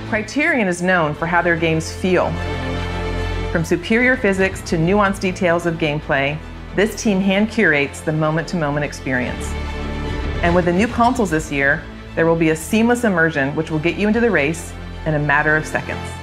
Criterion is known for how their games feel. From superior physics to nuanced details of gameplay, this team hand curates the moment-to-moment experience. And with the new consoles this year, there will be a seamless immersion which will get you into the race in a matter of seconds.